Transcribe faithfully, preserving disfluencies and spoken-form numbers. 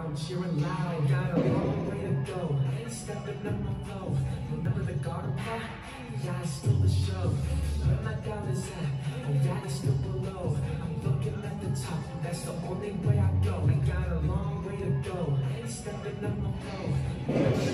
crowd cheering loud. Got a long way to go, stepping up my flow. Remember the garden part? Yeah, it's still the show. Where my doubt is at? Oh yeah, it's still below. I'm looking at the top, that's the only way I go. I got a long way to go, stepping up my flow.